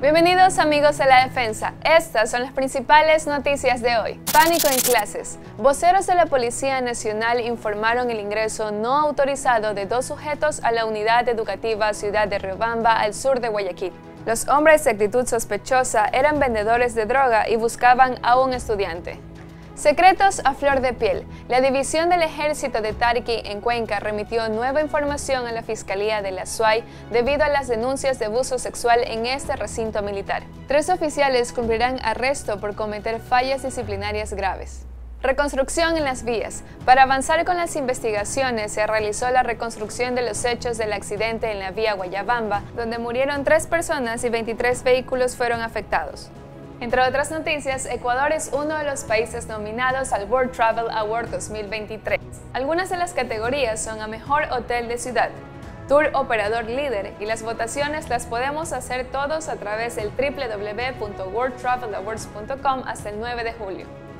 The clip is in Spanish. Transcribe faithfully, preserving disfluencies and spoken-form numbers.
Bienvenidos amigos de la defensa, estas son las principales noticias de hoy. Pánico en clases. Voceros de la Policía Nacional informaron el ingreso no autorizado de dos sujetos a la unidad educativa Ciudad de Riobamba al sur de Guayaquil. Los hombres de actitud sospechosa eran vendedores de droga y buscaban a un estudiante. Secretos a flor de piel. La división del ejército de Tarqui en Cuenca remitió nueva información a la Fiscalía de la S U A Y debido a las denuncias de abuso sexual en este recinto militar. Tres oficiales cumplirán arresto por cometer fallas disciplinarias graves. Reconstrucción en las vías. Para avanzar con las investigaciones, se realizó la reconstrucción de los hechos del accidente en la vía Guayabamba, donde murieron tres personas y veintitrés vehículos fueron afectados. Entre otras noticias, Ecuador es uno de los países nominados al World Travel Award dos mil veintitrés. Algunas de las categorías son a Mejor Hotel de Ciudad, Tour Operador Líder, y las votaciones las podemos hacer todos a través del w w w punto world travel awards punto com hasta el nueve de julio.